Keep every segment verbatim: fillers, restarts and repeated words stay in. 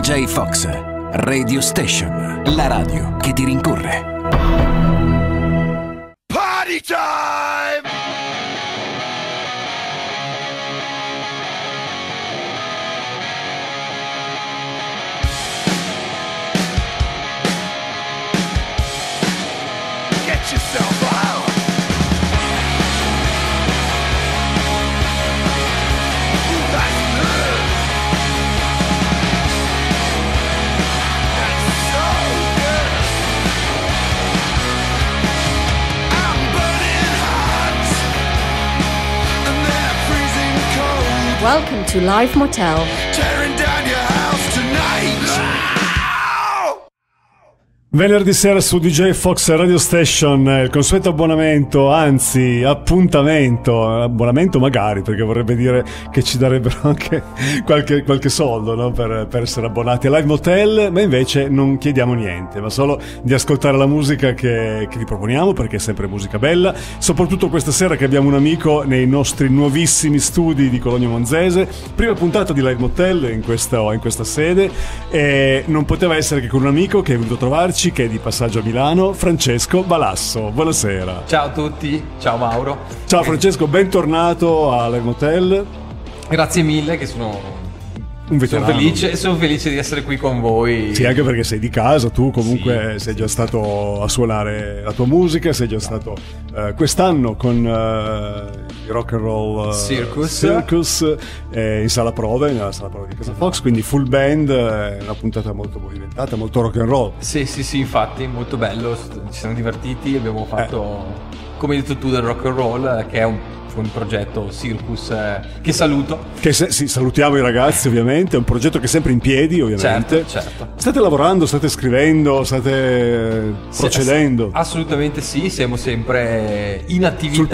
J Fox, Radio Station, la radio che ti rincorre. Party time! Get yourself out! That's good! That's so good! I'm burning hot, and they're freezing cold. Welcome to Live Motel. Tearing down your house tonight. Venerdì sera su D J Fox Radio Station, il consueto abbonamento, anzi appuntamento, abbonamento magari, perché vorrebbe dire che ci darebbero anche qualche, qualche soldo, no? per, per essere abbonati a Live Motel, ma invece non chiediamo niente, ma solo di ascoltare la musica che, che vi proponiamo, perché è sempre musica bella, soprattutto questa sera che abbiamo un amico nei nostri nuovissimi studi di Cologno Monzese, prima puntata di Live Motel in questa, in questa sede, e non poteva essere che con un amico che è venuto a trovarci, che è di passaggio a Milano, Francesco Balasso. Buonasera. Ciao a tutti, ciao Mauro. Ciao Francesco, bentornato a Live Motel. Grazie mille, che sono un veterano. Sono felice, sono felice di essere qui con voi. Sì, anche perché sei di casa, tu comunque sì, sei sì. già stato a suonare la tua musica, sei già stato uh, quest'anno con uh, il Rock and Roll uh, Circus, Circus eh, in sala prove, nella sala prove di Casa Fox, quindi full band, eh, una puntata molto movimentata, molto rock and roll. Sì, sì, sì, infatti, molto bello, ci siamo divertiti, abbiamo fatto, eh. come hai detto tu, del rock and roll, che è un un progetto Circus eh, che saluto, che se, sì, salutiamo i ragazzi ovviamente, è un progetto che è sempre in piedi ovviamente. Certo, certo. State lavorando, state scrivendo, state sì, procedendo? Ass- assolutamente sì, siamo sempre in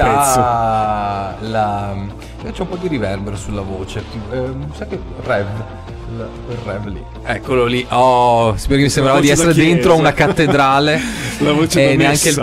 attività. La... c'è un po' di riverbero sulla voce, eh, sai che rev quel rev lì, eccolo lì. Oh, spero che mi sembrava di essere dentro una cattedrale la voce e neanche il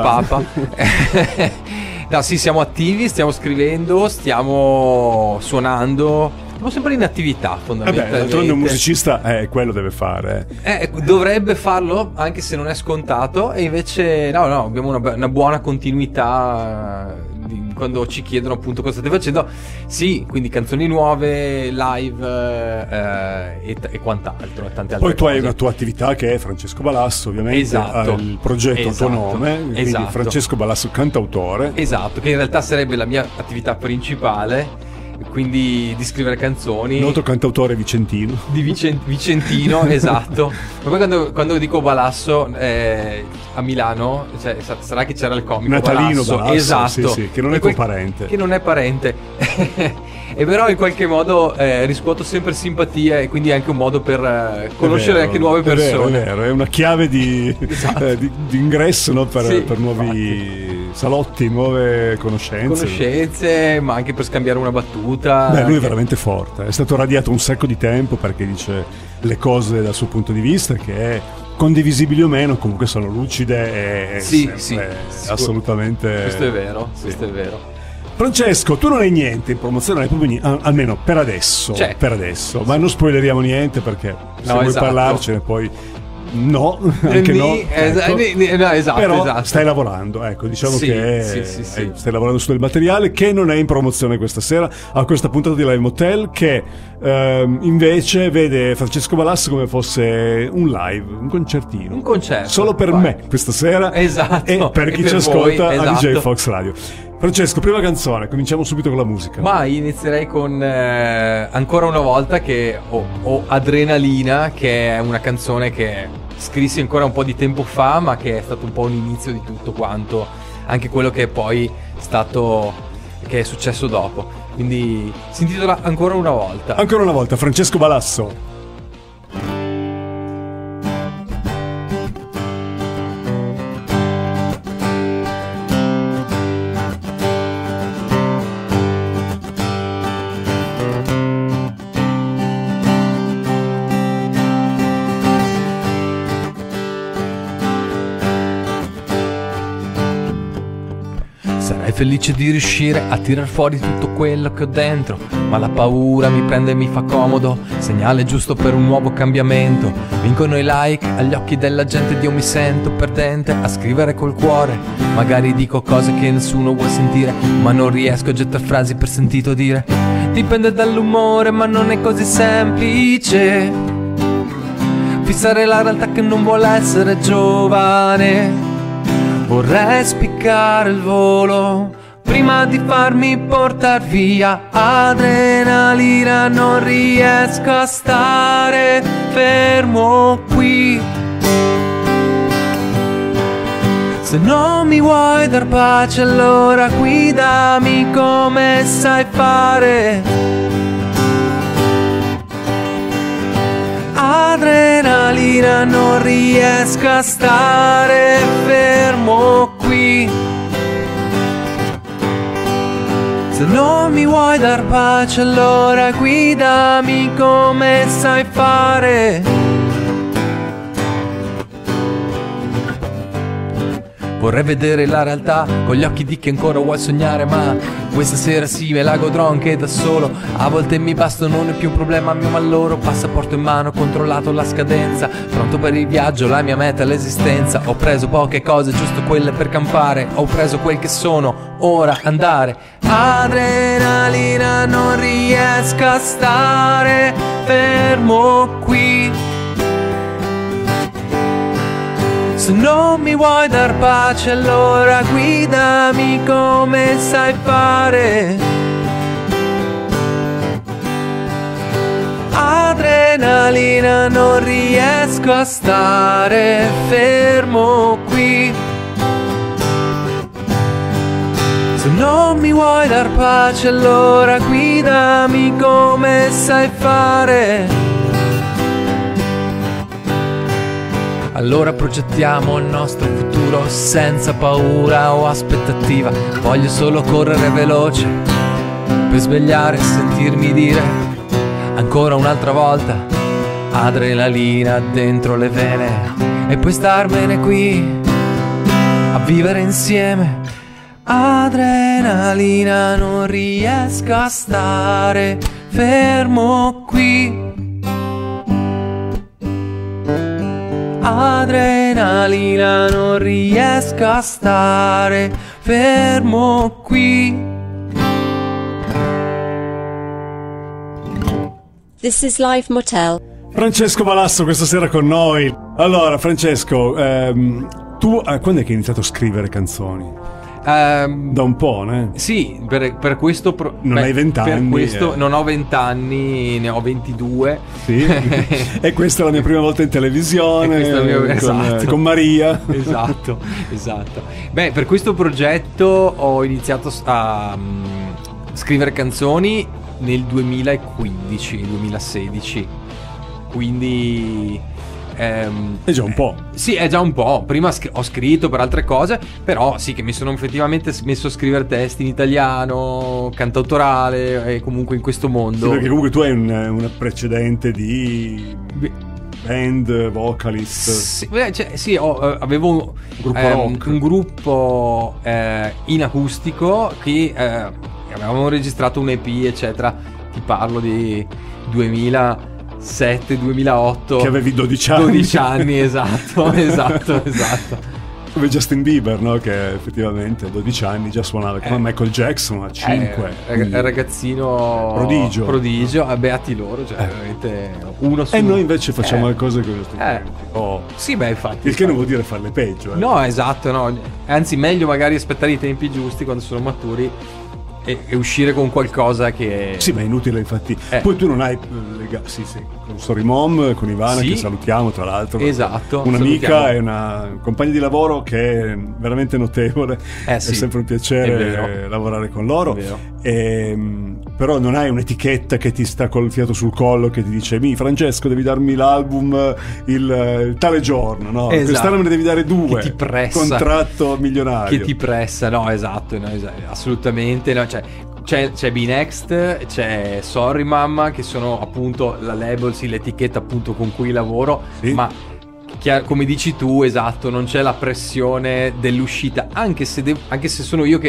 Papa. No, sì, siamo attivi, stiamo scrivendo, stiamo suonando, siamo sempre in attività fondamentalmente. Vabbè, d'altronde un musicista eh, quello deve fare. Eh, dovrebbe farlo, anche se non è scontato, e invece no, no, abbiamo una, una buona continuità di, quando ci chiedono appunto cosa state facendo. Sì, quindi canzoni nuove, live eh, e, e quant'altro, e tante altre Poi tu cose. hai una tua attività che è Francesco Balasso, ovviamente, esatto. il progetto esatto. a tuo nome, quindi esatto. Francesco Balasso cantautore. Esatto, che in realtà sarebbe la mia attività principale, quindi di scrivere canzoni. Noto cantautore vicentino. Di Vicent- Vicentino, esatto. Ma poi quando, quando dico Balasso eh, a Milano, cioè, sarà che c'era il comico Natalino Balasso, Balasso, esatto, sì, sì, che non è quel, tuo parente. Che non è parente. E però in qualche modo eh, riscuoto sempre simpatia, e quindi è anche un modo per eh, conoscere vero, anche nuove persone. È vero, è vero, è una chiave di, esatto. eh, di, di ingresso, no? per, sì, per nuovi salotti, nuove conoscenze. Conoscenze, ma anche per scambiare una battuta. Beh, lui che... è veramente forte, è stato radiato un sacco di tempo perché dice le cose dal suo punto di vista, che è condivisibili o meno, comunque sono lucide e sì, sempre, sì, assolutamente. Questo è vero, sì. questo è vero. Francesco, tu non hai niente in promozione, non hai proprio niente, almeno per adesso, C'è. per adesso, ma non spoileriamo niente perché se no, vuoi esatto. parlarcene poi no, anche Ni, no, es- ecco. ni, ni, no, esatto, però esatto. stai lavorando, ecco, diciamo sì, che sì, sì, sì. stai lavorando su del materiale che non è in promozione questa sera a questa puntata di Live Motel, che ehm, invece vede Francesco Balasso come fosse un live, un concertino, un concerto solo per vai. me questa sera, esatto, e per chi e ci per ascolta voi, a esatto. D J Fox Radio. Francesco, prima canzone, cominciamo subito con la musica. Ma inizierei con eh, ancora una volta che ho, ho Adrenalina, che è una canzone che scrissi ancora un po' di tempo fa, ma che è stato un po' un inizio di tutto quanto, anche quello che è poi stato, che è successo dopo. Quindi si intitola Ancora una volta. Ancora una volta, Francesco Balasso. felice di riuscire a tirar fuori tutto quello che ho dentro, ma la paura mi prende e mi fa comodo, segnale giusto per un nuovo cambiamento. Vincono i like agli occhi della gente ed io mi sento perdente a scrivere col cuore. Magari dico cose che nessuno vuole sentire, ma non riesco a gettare frasi per sentito dire. Dipende dall'umore, ma non è così semplice fissare la realtà che non vuole essere giovane. Vorrei spiccare il volo prima di farmi portar via. Adrenalina, non riesco a stare fermo qui. Se non mi vuoi dar pace, allora guidami come sai fare. Adrenalina, non riesco a stare fermo qui. Se non mi vuoi dar pace, allora guidami come sai fare. Vorrei vedere la realtà con gli occhi di chi ancora vuoi sognare, ma questa sera sì me la godrò anche da solo. A volte mi basta, non è più un problema mio, ma loro. Passaporto in mano, controllato la scadenza, pronto per il viaggio, la mia meta è l'esistenza. Ho preso poche cose, giusto quelle per campare. Ho preso quel che sono, ora andare. Adrenalina, non riesco a stare fermo qui. Se non mi vuoi dar pace, allora guidami come sai fare. Adrenalina, non riesco a stare fermo qui. Se non mi vuoi dar pace, allora guidami come sai fare. Allora progettiamo il nostro futuro senza paura o aspettativa. Voglio solo correre veloce per svegliare e sentirmi dire ancora un'altra volta adrenalina dentro le vene, e poi starmene qui a vivere insieme. Adrenalina, non riesco a stare fermo qui. Adrenalina, non riesco a stare fermo qui. This is Live Motel. Francesco Balasso questa sera con noi. Allora Francesco, ehm, tu eh, quando è che hai iniziato a scrivere canzoni? Um, Da un po', né? Sì, per, per questo pro- Non beh, hai vent'anni, Per questo eh. non ho vent'anni, ne ho ventidue. Sì. E questa è la mia prima volta in televisione. E questa è la mia- con, esatto. con Maria. Esatto, esatto. Beh, per questo progetto ho iniziato a um, scrivere canzoni nel duemilaquindici duemilasedici. Quindi ehm, È già un po'. Sì, è già un po'. Prima scr- ho scritto per altre cose, però sì che mi sono effettivamente s- messo a scrivere testi in italiano, cantautorale e comunque in questo mondo. Sì, perché comunque tu hai un, una precedente di band, vocalist. Sì, beh, cioè, sì, ho, eh, avevo un Gruppo ehm, rock. un gruppo eh, in acustico che eh, avevamo registrato un E P, eccetera. Ti parlo di duemilasette duemilaotto. Che avevi dodici anni. dodici anni, esatto, esatto, esatto. Come Justin Bieber, no? Che effettivamente a dodici anni già suonava come Eh. Michael Jackson a cinque. Eh, rag- ragazzino Prodigio. prodigio, eh, beati loro, cioè Eh. veramente uno su E noi invece facciamo eh. le cose con gli Eh. Oh. Sì, beh, infatti. Il che non vuol dire farle peggio, eh. No, esatto, no. Anzi, meglio magari aspettare i tempi giusti quando sono maturi e, e uscire con qualcosa che... Sì, ma è inutile, infatti. Eh. Poi tu non hai eh, lega- sì, sì, con Story Mom, con Ivana, Sì. che salutiamo tra l'altro. Esatto, Un'amica salutiamo. e una compagna di lavoro che è veramente notevole. Eh, sì. È sempre un È piacere vero. lavorare con loro. È vero. Ehm, però non hai un'etichetta che ti sta col fiato sul collo che ti dice: mi Francesco, devi darmi l'album il, il tale giorno, no? Esatto. Quest'anno me ne devi dare due. Che ti pressa. Contratto milionario. Che ti pressa, no, esatto, no, esa- assolutamente, no, cioè, c'è, c'è B-Next, c'è Sorry Mamma, che sono appunto la label, sì, l'etichetta appunto con cui lavoro, Sì. ma chiar- come dici tu, esatto, non c'è la pressione dell'uscita, anche se, dev- anche se sono io che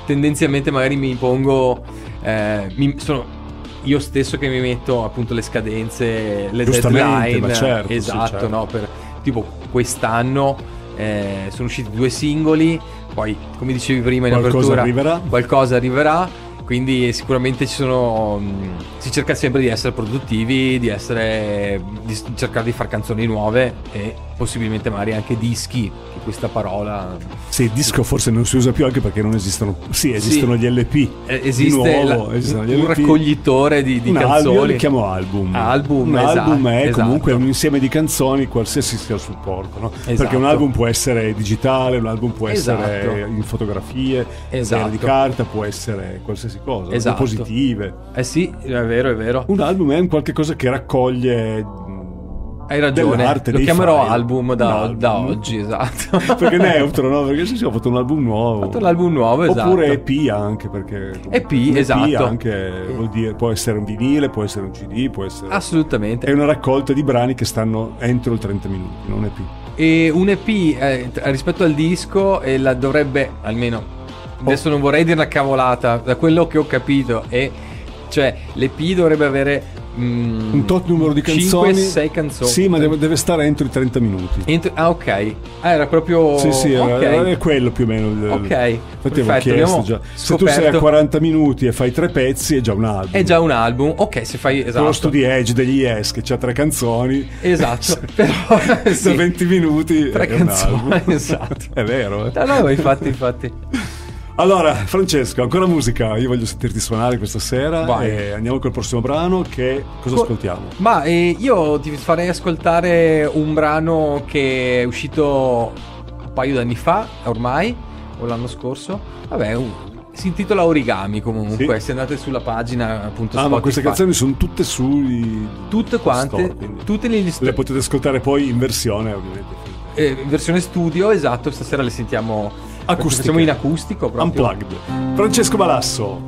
tendenzialmente magari mi pongo eh, mi, sono io stesso che mi metto appunto le scadenze, le Giustamente, deadline, ma certo, sì, esatto, certo. no? Per tipo quest'anno eh, sono usciti due singoli, poi come dicevi prima in Qualcosa apertura arriverà. qualcosa arriverà. Quindi sicuramente ci sono mh, si cerca sempre di essere produttivi, di essere di s- cercare di fare canzoni nuove e possibilmente magari anche dischi, che questa parola Sì, il disco forse non si usa più anche perché non esistono. Sì, esistono Sì. gli L P. eh, esiste Di la- nuovo, esistono gli un L P. raccoglitore di, di un album, canzoni. io li chiamo album. Album, un esatto, album è esatto. comunque un insieme di canzoni, qualsiasi sia il supporto, no? Perché Esatto. un album può essere digitale, un album può essere Esatto. in fotografie, Esatto. di carta, può essere qualsiasi cosa, Esatto. positive. Eh sì, è vero, è vero. Un album è un qualche cosa che raccoglie mh, Hai ragione. dell'arte, Lo dei chiamerò file. album da, Un album. da oggi, esatto. Perché neutro, no? Perché se si ho fatto un album nuovo. Ho fatto l'album nuovo, esatto. Oppure E P anche, perché E P, un esatto. anche vuol dire, può essere un vinile, può essere un C D, può essere Assolutamente. è una raccolta di brani che stanno entro il trenta minuti, non E P. E un E P eh, t- rispetto al disco eh, la dovrebbe almeno adesso non vorrei dire una cavolata, da quello che ho capito, e cioè l'E P dovrebbe avere mm, Un tot numero di canzoni. cinque sei canzoni. Sì, ma deve, deve stare entro i trenta minuti. Entro- ah, ok. Ah, era proprio Sì, sì, era- ok. era quello più o meno. il- Ok, Infatti avevo perfetto, chiesto abbiamo già. Se tu sei a scoperto- quaranta minuti e fai tre pezzi, è già un album. È già un album. Ok, se fai Con esatto. lo Studio Edge degli Yes che c'ha tre canzoni. Esatto. Però Da sì. venti minuti Tre è un canzoni, album. esatto. È vero, eh? No, no, infatti, infatti. Allora, Francesco, ancora musica. Io voglio sentirti suonare questa sera. Vai. E andiamo col prossimo brano. Che cosa Co- ascoltiamo? Ma eh, io ti farei ascoltare un brano che è uscito un paio d'anni fa, ormai, o l'anno scorso. Vabbè, un- si intitola Origami comunque. Sì. Se andate sulla pagina, appunto, Ah, ma queste Spotify. canzoni sono tutte sui Tutte quante, store, quindi tutte negli sto- le potete ascoltare poi in versione, ovviamente. eh, versione studio, esatto. Stasera le sentiamo Acustiche. Siamo in acustico proprio. Unplugged. Francesco Balasso.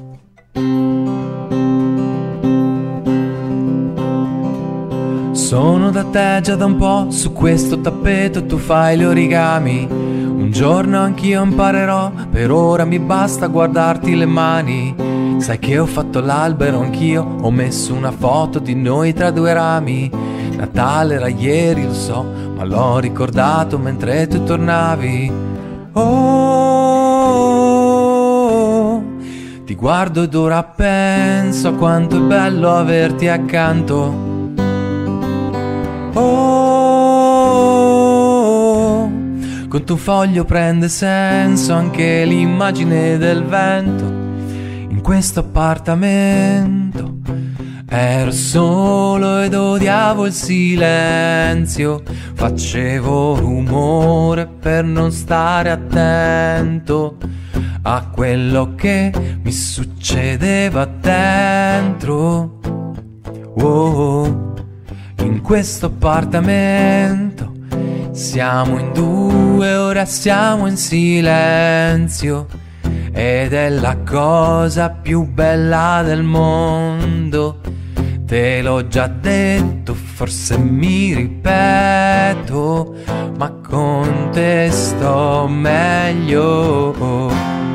Sono da te già da un po', su questo tappeto tu fai gli origami. Un giorno anch'io imparerò, per ora mi basta guardarti le mani. Sai che ho fatto l'albero anch'io, ho messo una foto di noi tra due rami. Natale era ieri, lo so, ma l'ho ricordato mentre tu tornavi. Oh, ti guardo ed ora penso a quanto è bello averti accanto. Oh, con tuo foglio prende senso anche l'immagine del vento in questo appartamento. Ero solo ed odiavo il silenzio, facevo rumore per non stare attento a quello che mi succedeva dentro. Oh, in questo appartamento siamo in due, ora siamo in silenzio, ed è la cosa più bella del mondo. Te l'ho già detto, forse mi ripeto, ma con te sto meglio.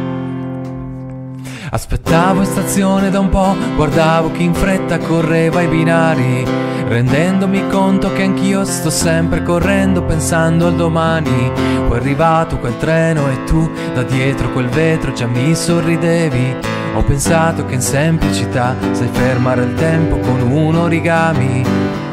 Aspettavo in stazione da un po', guardavo chi in fretta correva ai binari, rendendomi conto che anch'io sto sempre correndo pensando al domani. Poi è arrivato quel treno e tu da dietro quel vetro già mi sorridevi. Ho pensato che in semplicità sai fermare il tempo con un origami.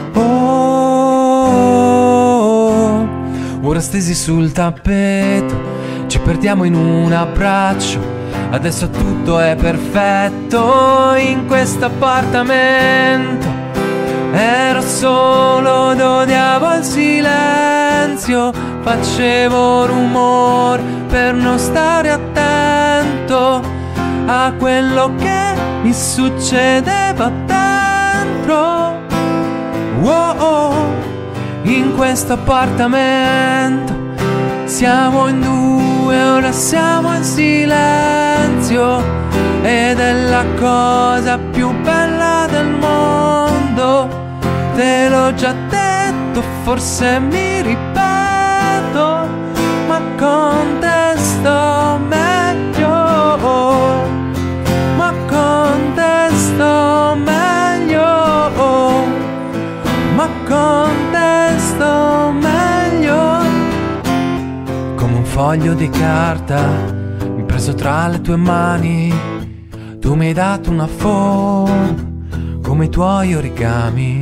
Oh, ora stesi sul tappeto, ci perdiamo in un abbraccio. Adesso tutto è perfetto in questo appartamento. Ero solo ed odiavo il silenzio, facevo rumore per non stare attento a quello che mi succedeva dentro. Oh, oh, in questo appartamento siamo in due, ora siamo in silenzio, ed è la cosa più bella del mondo. Te l'ho già detto, forse mi ripeto, ma con te sto meglio. ma con te sto meglio. Come un foglio di carta preso tra le tue mani, tu mi hai dato una forma come i tuoi origami.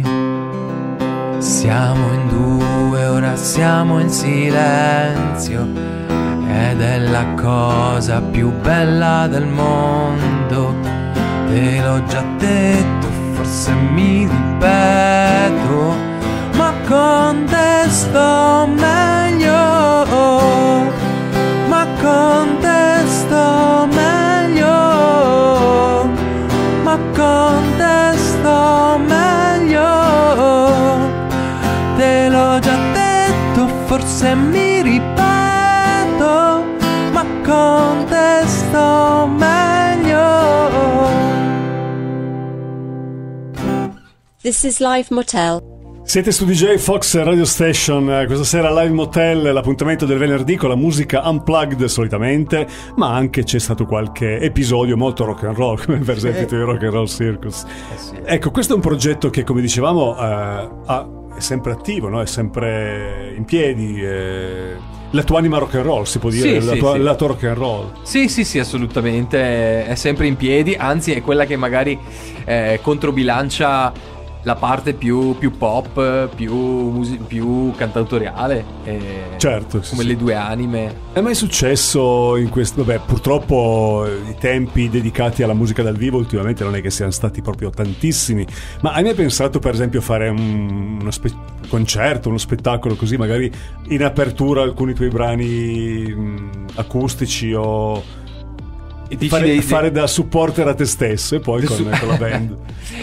Siamo in due, ora siamo in silenzio, ed è la cosa più bella del mondo. Te l'ho già detto, forse mi ripeto, ma con te sto meglio, ma con te sto meglio, ma con te sto meglio. Te l'ho già detto, forse mi ripeto, ma con te sto meglio. This is Live Motel. Siete su D J Fox Radio Station, questa sera Live Motel, l'appuntamento del venerdì con la musica unplugged solitamente, ma anche c'è stato qualche episodio molto rock and roll, come per esempio il Rock and Roll Circus. Eh sì. Ecco, questo è un progetto che, come dicevamo, eh, ha, è sempre attivo, no? È sempre in piedi. Eh, la tua anima rock and roll, si può dire, Sì, la, sì, tua, sì. la tua rock and roll. Sì, sì, sì, assolutamente, è sempre in piedi, anzi è quella che magari eh, controbilancia la parte più, più pop, più, musi- più cantautoriale, eh, Certo, sì, come sì. le due anime. È mai successo in questo? Vabbè, purtroppo i tempi dedicati alla musica dal vivo ultimamente non è che siano stati proprio tantissimi, ma hai mai pensato per esempio a fare un uno spe- concerto, uno spettacolo così, magari in apertura alcuni tuoi brani mh, acustici o E dici fare, dei- fare da supporter a te stesso e poi con, Su- con la band?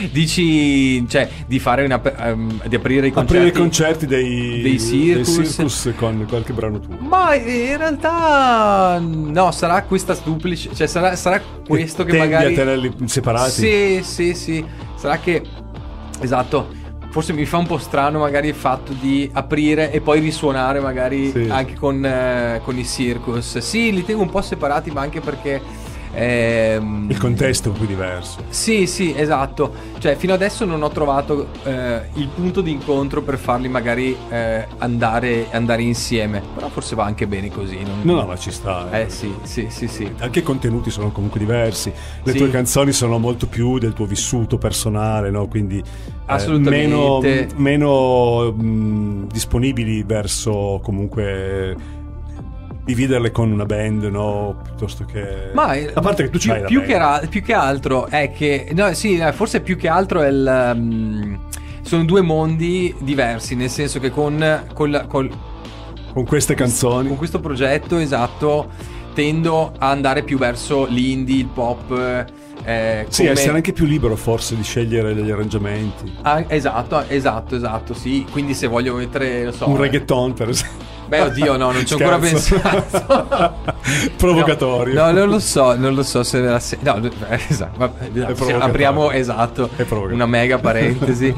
Dici, cioè, di fare una, um, di aprire i concerti, Aprire i concerti dei, dei circus. dei circus con qualche brano tuo. Ma in realtà no, sarà questa duplice, cioè sarà, sarà questo che Tendi magari a tenerli separati? Sì, sì, sì. Sarà che, esatto, forse mi fa un po' strano magari il fatto di aprire e poi risuonare magari Sì. anche con, eh, con i circus. Sì, li tengo un po' separati, ma anche perché ehm, Il contesto è un po' diverso. sì, sì, esatto. Cioè, fino adesso non ho trovato eh, il punto di incontro per farli magari eh, andare, andare insieme. Però forse va anche bene così. non- No, no, ma ci sta. Eh sì, sì, sì, sì. Anche i contenuti sono comunque diversi. Le Sì. tue canzoni sono molto più del tuo vissuto personale, no? Quindi eh, Assolutamente. meno, meno mh, disponibili verso comunque dividerle con una band, no? Piuttosto che Ma eh, a parte che tu più, c'hai la più band. che, ra- più che altro è che no, sì, eh, forse più che altro è il um, sono due mondi diversi, nel senso che con con, la- col- con queste canzoni. con questo progetto, esatto, tendo a andare più verso l'indie, il pop, eh, Sì, come- essere anche più libero forse di scegliere degli arrangiamenti. Ah, esatto, esatto, esatto, sì. Quindi se voglio mettere, lo so, Un eh, reggaeton per esempio. Beh, oddio, no, non ci ho ancora Scherzo. pensato. Provocatorio. No, no, non lo so, non lo so se me la se- no, eh, esatto, vabbè, provocatorio. apriamo, esatto, È provocatorio. una mega parentesi.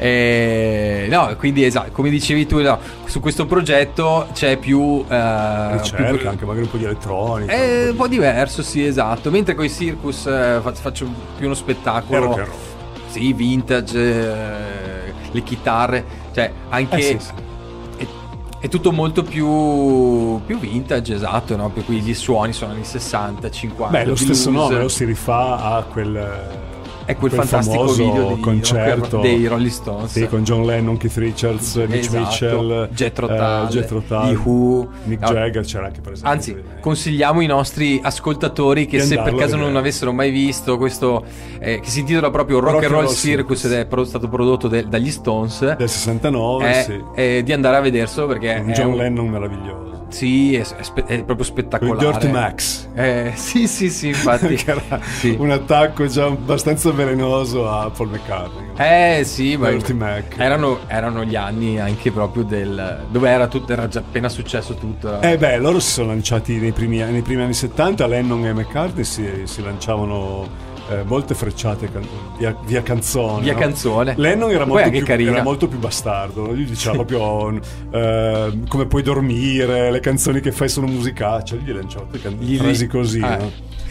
Eh, no, quindi esatto, come dicevi tu, no, su questo progetto c'è più eh, Ricerca, più- anche magari un po' di elettronica. è un po' diverso, sì, esatto. Mentre con i circus eh, fa- faccio più uno E spettacolo, rock and roll. sì, vintage, eh, le chitarre, cioè anche Eh, sì, sì. È, è tutto molto più più vintage, esatto, no? Per cui gli suoni sono anni sessanta, cinquanta. Beh, lo blues. stesso nome lo si rifà a quel, È quel fantastico famoso video di concerto rock- dei Rolling Stones. Sì, con John Lennon, Keith Richards, Mitch Esatto. Mitchell, Jethro eh, Tull, Jethro Tull, The Who. Nick No. Jagger c'era anche per esempio. Anzi, consigliamo ai nostri ascoltatori che Di se per andarlo a caso non vedere. avessero mai visto questo, eh, che si intitola proprio Rock, and Roll Circus, ed è pro- stato prodotto de- dagli Stones, del sessantanove, è, sì. è di andare a vederselo perché Un è John un- Lennon meraviglioso. sì, è, è spe- è proprio Con spettacolare. Dirty Max. Eh, sì, sì, sì, infatti. che era Sì. un attacco già abbastanza velenoso a Paul McCartney. Eh sì, ma Dirty Mac. erano, erano gli anni anche proprio del dove era tutto, era già appena successo tutto. Eh beh, loro si sono lanciati nei primi, nei primi anni settanta, Lennon e McCartney si, si lanciavano eh, molte frecciate can- via, via canzone. Via no? canzone. Lennon era Poi molto, anche più, carina. era molto più bastardo, lui diceva proprio eh, come puoi dormire, le canzoni che fai sono musicacce, lui gli lanciava tutte can- Gli- frasi così, eh. no?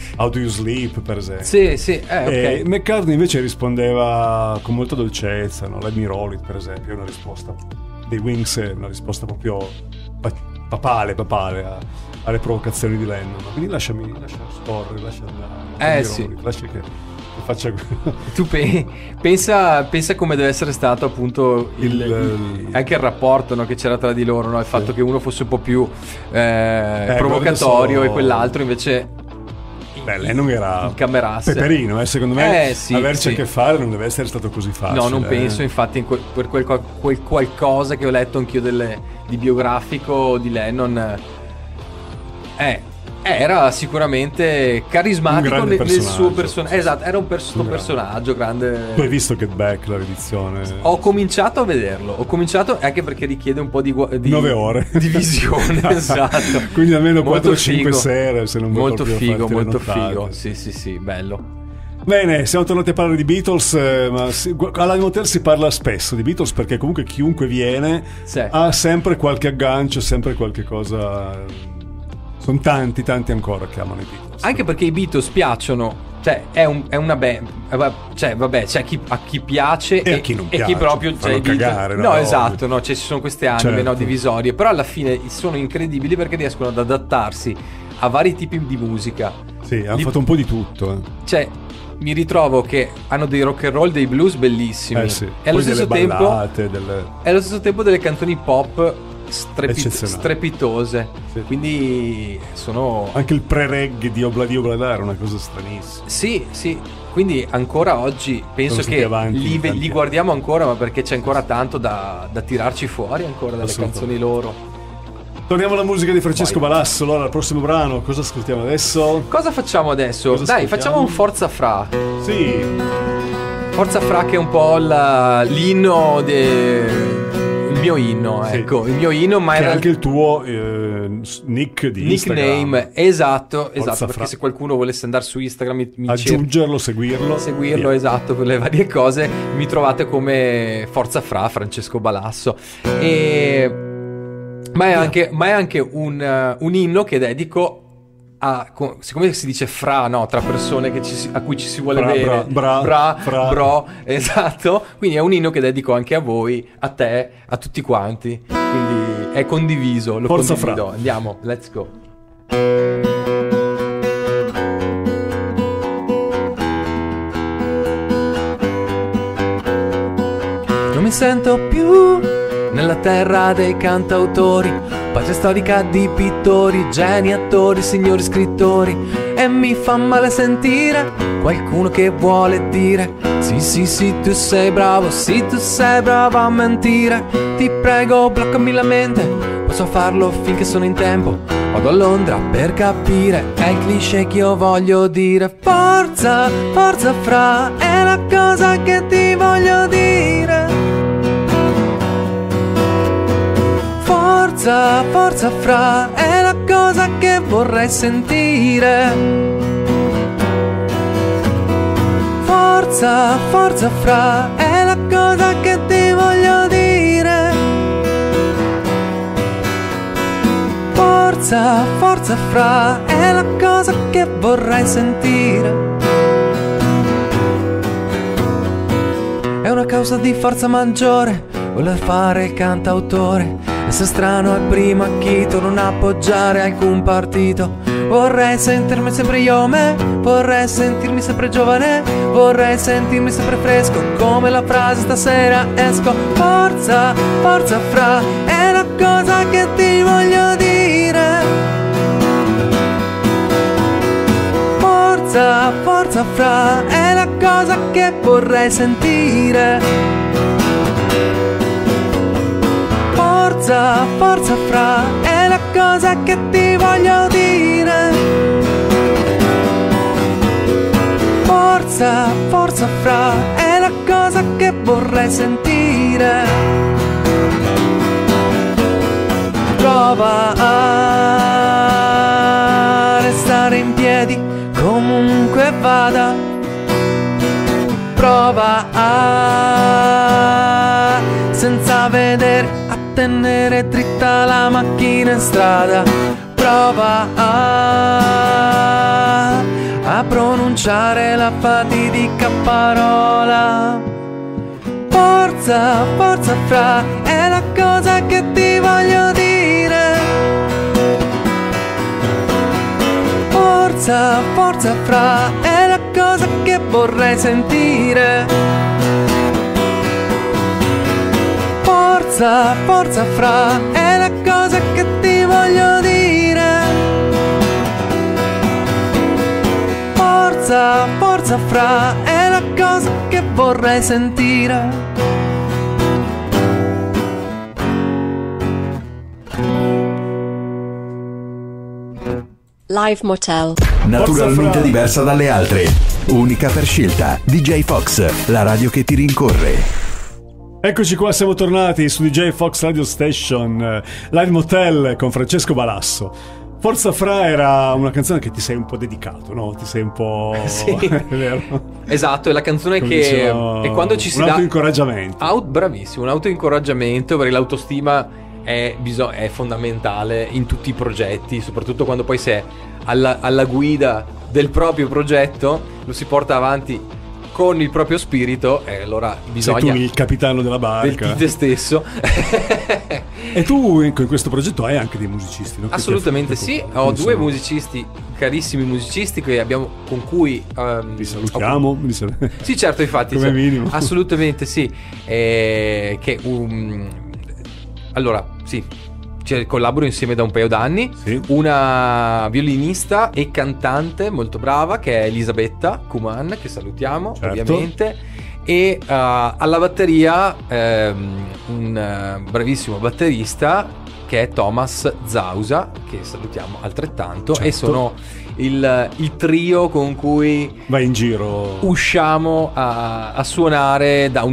How Do You Sleep, per esempio. Sì, sì, eh, ok. E McCartney invece rispondeva con molta dolcezza, no? Let Me Roll It, per esempio, è una risposta dei Wings, è una risposta proprio pa- papale, papale a- alle provocazioni di Lennon. Quindi lasciami, lascia scorrere, lascia andare. Eh, Let Me sì. Roll It, lascia che, che faccia Tu pe- pensa, pensa come deve essere stato appunto il, Il- il- anche il rapporto, no, che c'era tra di loro, no? Il fatto che uno fosse un po' più eh, Eh, provocatorio adesso- e quell'altro invece Beh, Lennon era incamerasse. peperino, eh, secondo me Eh, sì, averci sì. a che fare non deve essere stato così facile. No, non eh. penso, infatti in quel, per quel, qual- quel qualcosa che ho letto anch'io delle, di biografico di Lennon, eh, era sicuramente Un carismatico grande nel, nel personaggio. suo personaggio. Esatto, era un pers- Un grande. personaggio grande. Tu hai visto Get Back, la riedizione? Ho cominciato a vederlo, ho cominciato anche perché richiede un po' di, gua- di Nove ore di visione, esatto. Quindi almeno Molto quattro cinque figo. sere, se non vuoi molto proprio figo, farti le molto nottate. figo. Sì, sì, sì, bello. Bene, siamo tornati a parlare di Beatles, eh, ma si, alla Motel si parla spesso di Beatles perché comunque chiunque viene Sì. ha sempre qualche aggancio, sempre qualche cosa. Sono tanti, tanti ancora che amano i Beatles. Anche perché i Beatles piacciono, cioè è, un, è una band, cioè vabbè, c'è chi, a chi piace E a chi non e chi piace, proprio fanno cioè, i Beatles- cagare, no? no, Ovvio. esatto, no, cioè, ci sono queste anime, Certo. no, divisorie, però alla fine sono incredibili perché riescono ad adattarsi a vari tipi di musica. Sì, hanno Li- fatto un po' di tutto. Eh. Cioè mi ritrovo che hanno dei rock and roll, dei blues bellissimi Eh sì. e allo Poi stesso delle tempo ballate, delle... e allo stesso tempo delle canzoni pop strepi- Eccezionali. strepitose. Sì. Quindi sono Anche il pre-reg di Obladi Oblada era una cosa stranissima. Sì, sì, quindi ancora oggi penso Sono stati che avanti li, tanti li anni. guardiamo ancora, ma perché c'è ancora tanto da, da tirarci fuori ancora dalle Assolutamente. canzoni loro. Torniamo alla musica di Francesco Vai. Balasso. Allora, il prossimo brano, cosa ascoltiamo adesso? Cosa facciamo adesso? Cosa Dai, ascoltiamo? facciamo un Forza Fra. Sì, Forza Fra che è un po' la- l'inno de... il mio inno, Sì. ecco, il mio inno, ma che in è realtà anche il tuo eh, nick di Instagram. nickname, esatto, esatto, Forza perché Fra. se qualcuno volesse andare su Instagram mi, mi cerca- Aggiungerlo, seguirlo. seguirlo, Via. esatto, per le varie cose mi trovate come Forza Fra Francesco Balasso e ma è anche, ma è anche un, eh, un inno che dedico a co- siccome si dice fra, no, tra persone che ci si- a cui ci si vuole Bra, bene, bra, bra, fra. bro, esatto, quindi è un inno che dedico anche a voi, a te, a tutti quanti, quindi è condiviso, lo Forza condivido. Fra. Andiamo, let's go. Non mi sento più nella terra dei cantautori, patria storica di pittori, geni, attori, signori scrittori. E mi fa male sentire qualcuno che vuole dire: sì, sì, sì, tu sei bravo, sì, tu sei bravo a mentire. Ti prego, bloccami la mente, posso farlo finché sono in tempo. Vado a Londra per capire, è il cliché che io voglio dire. Forza, forza Fra, è la cosa che ti voglio dire. Forza, forza Fra, è la cosa che vorrei sentire. Forza, forza Fra, è la cosa che ti voglio dire. Forza, forza Fra, è la cosa che vorrei sentire. È una causa di forza maggiore voler fare il cantautore. Essere strano è primo acchito, non appoggiare alcun partito. Vorrei sentirmi sempre io me, vorrei sentirmi sempre giovane, vorrei sentirmi sempre fresco, come la frase stasera esco. Forza, forza Fra, è la cosa che ti voglio dire. Forza, forza Fra, è la cosa che vorrei sentire. Forza, forza Fra, è la cosa che ti voglio dire. Forza, forza Fra, è la cosa che vorrei sentire. Prova a restare in piedi comunque vada. Prova a, senza vedere, a tenere dritta la macchina in strada. Prova a, a pronunciare la fatidica parola. Forza, forza fra, è la cosa che ti voglio dire. Forza, forza fra, è la cosa che vorrei sentire. Forza, forza fra, è la cosa che ti voglio dire. Forza, forza fra, è la cosa che vorrei sentire. Live Motel. Naturalmente Fra. diversa dalle altre. Unica per scelta. D J Fox, la radio che ti rincorre. Eccoci qua, siamo tornati su D J Fox Radio Station, eh, Live Motel con Francesco Balasso. Forza Fra era una canzone che ti sei un po' dedicato, no? Ti sei un po'... Sì. È vero? Esatto, è la canzone Come che diceva, e quando ci si un dà autoincoraggiamento. Out, bravissimo, un autoincoraggiamento, perché l'autostima è, biso- è fondamentale in tutti i progetti, soprattutto quando poi si è alla, alla guida del proprio progetto, lo si porta avanti con il proprio spirito e allora bisogna Sei tu il capitano della del barca. te stesso. E tu in in questo progetto hai anche dei musicisti, no? Che ti- Assolutamente che- sì, che ho due sono- musicisti, carissimi musicisti che abbiamo, con cui ehm, Li salutiamo. li sal- Sì, certo, infatti. Come cioè, minimo. Assolutamente sì. Eh, che um, allora, sì, ci collaboro insieme da un paio d'anni. Sì. Una violinista e cantante molto brava che è Elisabetta Kuman, che salutiamo, Certo. ovviamente. E uh, alla batteria ehm, un uh, bravissimo batterista che è Thomas Zausa, che salutiamo altrettanto. Certo. E sono il, il trio con cui Vai in giro. usciamo a, a suonare da un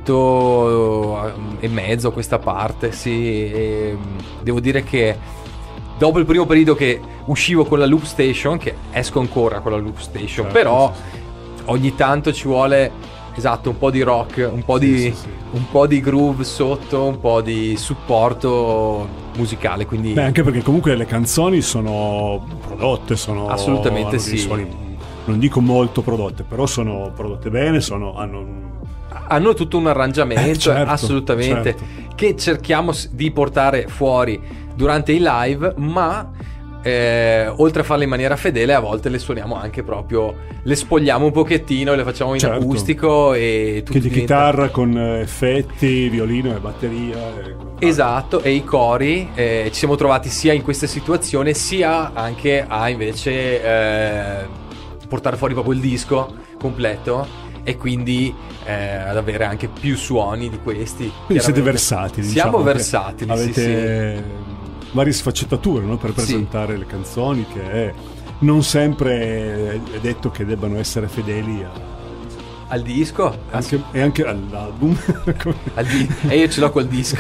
annetto eh, e mezzo a questa parte, sì. E devo dire che dopo il primo periodo che uscivo con la Loop Station, che esco ancora con la Loop Station, Certo, però sì, ogni tanto ci vuole, esatto, un po' di rock, un po' Sì, di sì, sì. un po' di groove sotto, un po' di supporto musicale, quindi Beh, anche perché comunque le canzoni sono prodotte, sono Assolutamente hanno dei sì. suoni, non dico molto prodotte, però sono prodotte bene, sono, hanno un- hanno tutto un arrangiamento, Eh, certo, assolutamente, certo. che cerchiamo s- di portare fuori durante i live, ma eh, oltre a farle in maniera fedele, a volte le suoniamo anche proprio, le spogliamo un pochettino, le facciamo in Certo. acustico e tutto che di diventa- chitarra con eh, effetti, violino e batteria. e- Esatto, e i cori, eh, ci siamo trovati sia in queste situazioni sia anche a invece eh, portare fuori proprio il disco completo e quindi eh, ad avere anche più suoni di questi. Quindi siete Chiaramente. versatili. Siamo diciamo, che versatili, sì, avete varie sfaccettature, no? Per Sì. presentare le canzoni, che è- non sempre è detto che debbano essere fedeli a- Al disco? anche, e anche all'album. Al di- e io ce l'ho col disco.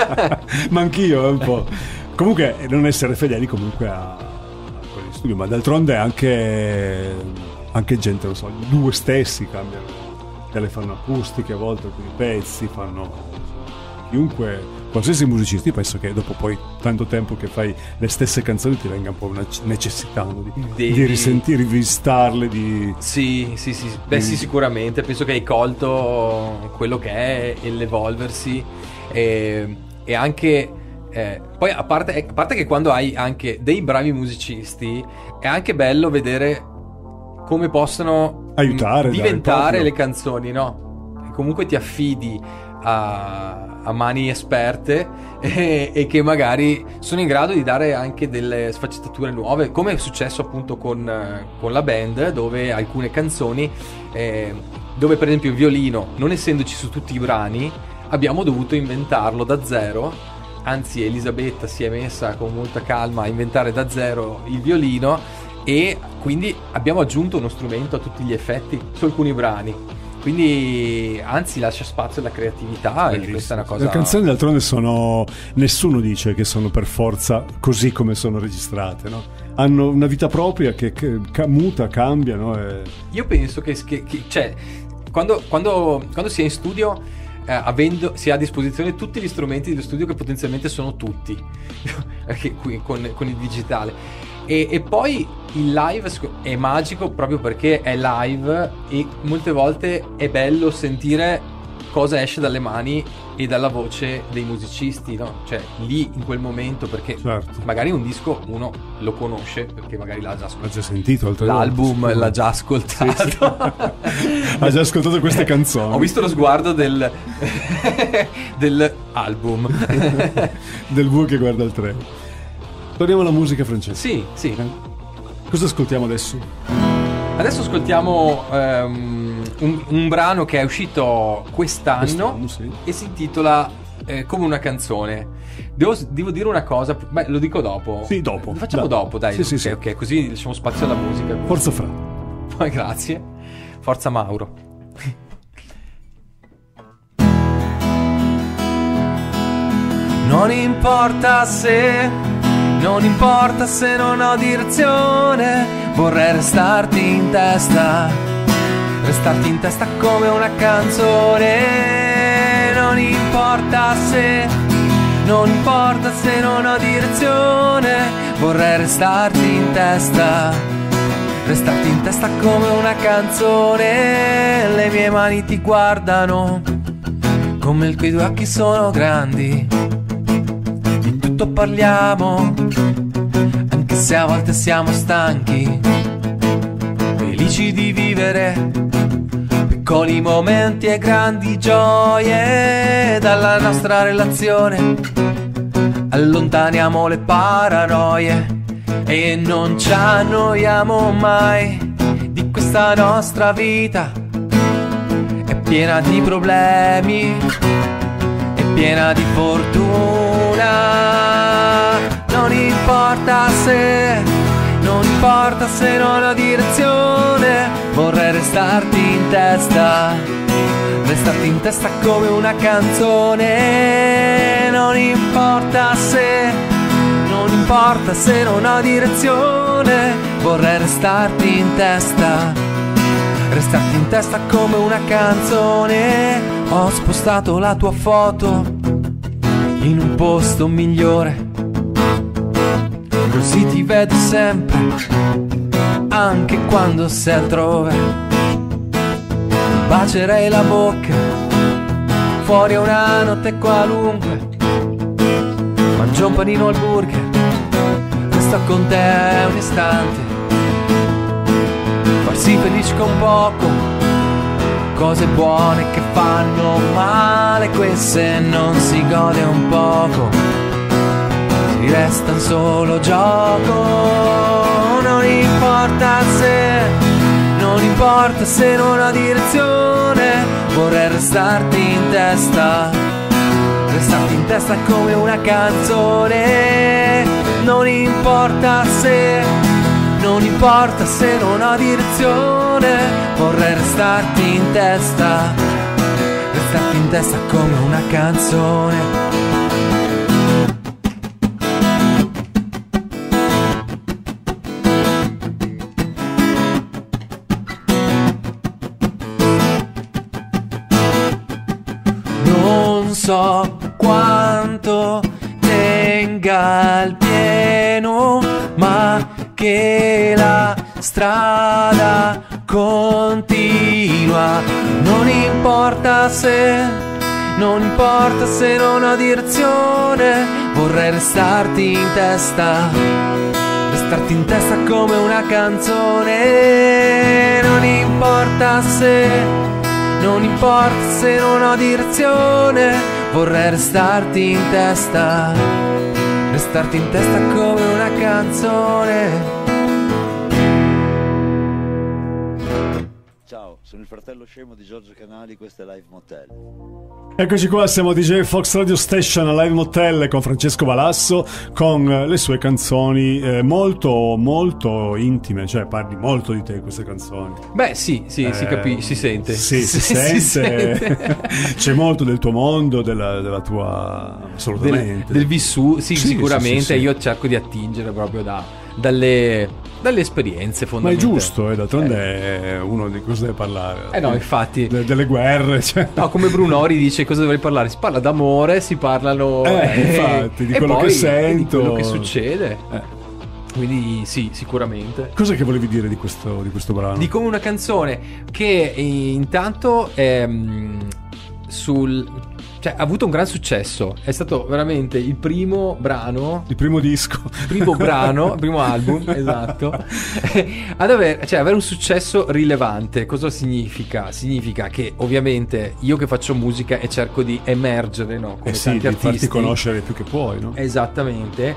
Ma anch'io, un po'. Comunque, non essere fedeli comunque a, a quelli in studio, ma d'altronde anche, anche gente, non so, i due stessi cambiano, le fanno acustiche a volte, alcuni pezzi, fanno chiunque, qualsiasi musicisti, penso che dopo poi tanto tempo che fai le stesse canzoni ti venga un po' una necessità, no? di, Devi- di risentire, rivistarle, di... Sì, sì, sì. Beh, sì, sicuramente. Penso che hai colto quello che è l'evolversi e, e anche. eh, poi, a parte, a parte che quando hai anche dei bravi musicisti, è anche bello vedere come possono Aiutare, mh, diventare dare il proprio. le canzoni, no? E comunque ti affidi a, a mani esperte e, e che magari sono in grado di dare anche delle sfaccettature nuove, come è successo appunto con, eh, con la band, dove alcune canzoni eh, dove per esempio il violino, non essendoci su tutti i brani, abbiamo dovuto inventarlo da zero. Anzi, Elisabetta si è messa con molta calma a inventare da zero il violino e quindi abbiamo aggiunto uno strumento a tutti gli effetti su alcuni brani. Quindi anzi lascia spazio alla creatività e questa è una cosa. Le canzoni d'altronde sono, nessuno dice che sono per forza così come sono registrate, no? Hanno una vita propria che, che ca- muta, cambia, no? E... Io penso che, che, che cioè quando, quando, quando si è in studio eh, avendo, si ha a disposizione tutti gli strumenti dello studio, che potenzialmente sono tutti che qui, con, con il digitale, E, e poi il live sc- è magico proprio perché è live e molte volte è bello sentire cosa esce dalle mani e dalla voce dei musicisti, no? Cioè lì in quel momento, perché Certo. magari un disco uno lo conosce perché magari l'ha già L'ha ascoltato, già sentito altre l'album volte, l'ha già ascoltato. ha già ascoltato queste canzoni. Ho visto lo sguardo del del album. Del bue che guarda il treno. Torniamo alla musica, Francesco. Sì, sì. Cosa ascoltiamo adesso? Adesso ascoltiamo ehm, un, un brano che è uscito quest'anno, Quest'anno, sì. e si intitola eh, Come una canzone. Devo, devo dire una cosa, beh, lo dico dopo. Sì, dopo. Lo facciamo Dai. dopo, dai. Sì, sì, ok, sì. ok, così lasciamo spazio alla musica. Forza Fra. Poi grazie. Forza Mauro. Non importa se, non importa se non ho direzione, vorrei restarti in testa, restarti in testa come una canzone. Non importa se, non importa se non ho direzione, vorrei restarti in testa, restarti in testa come una canzone. Le mie mani ti guardano, come i tuoi occhi sono grandi, di tutto parliamo, anche se a volte siamo stanchi, felici di vivere piccoli momenti e grandi gioie. Dalla nostra relazione allontaniamo le paranoie e non ci annoiamo mai di questa nostra vita. È piena di problemi, è piena di fortuna. Non importa se, non importa se non ho direzione, vorrei restarti in testa, restarti in testa come una canzone. Non importa se, non importa se non ho direzione, vorrei restarti in testa, restarti in testa come una canzone. Ho spostato la tua foto in un posto migliore, così ti vedo sempre, anche quando sei altrove. Bacerei la bocca fuori a una notte qualunque, mangio un panino al burger, resto con te un istante, farsi felice con poco, cose buone che fanno male, queste non si gode un poco, si resta un solo gioco. Non importa se, non importa se non ho direzione, vorrei restarti in testa, restarti in testa come una canzone. Non importa se, non importa se non ho direzione, vorrei restarti in testa, restarti in testa come una canzone. Non so quanto tenga il pieno, ma che la strada continua. Non importa se, non importa se non ho direzione, vorrei restarti in testa, restarti in testa come una canzone. Non importa se, non importa se non ho direzione, vorrei restarti in testa, restarti in testa come una canzone. Ciao, sono il fratello scemo di Giorgio Canali, questo è Live Motel. Eccoci qua, siamo a D J Fox Radio Station a Live Motel con Francesco Balasso, con le sue canzoni eh, molto molto intime, cioè parli molto di te queste canzoni. Beh sì, sì, Eh, si capisce, si sente. Sì, si, Si sente. sente. C'è molto del tuo mondo, della, della tua... Del, assolutamente. del vissuto, sì, Sì, sicuramente. sì, sì, sì. Io cerco di attingere proprio da, dalle, dalle esperienze Ma è fondamentalmente. giusto, eh, d'altronde è uno di cosa deve parlare. Eh no, infatti. De- delle guerre, cioè. No, come Brunori dice cosa dovrei parlare? Si parla d'amore, si parlano Eh, infatti, di e quello poi che sento. di quello che succede. Eh. Quindi sì, sicuramente. Cos'è che volevi dire di questo, di questo brano? Di come una canzone che eh, intanto ehm, sul cioè ha avuto un gran successo, è stato veramente il primo brano, il primo disco, il primo brano, il primo album, esatto, ad avere, cioè avere un successo rilevante. Cosa significa? Significa che ovviamente io che faccio musica e cerco di emergere, no, come eh sì, tanti di artisti, farti conoscere più che puoi, no? Esattamente.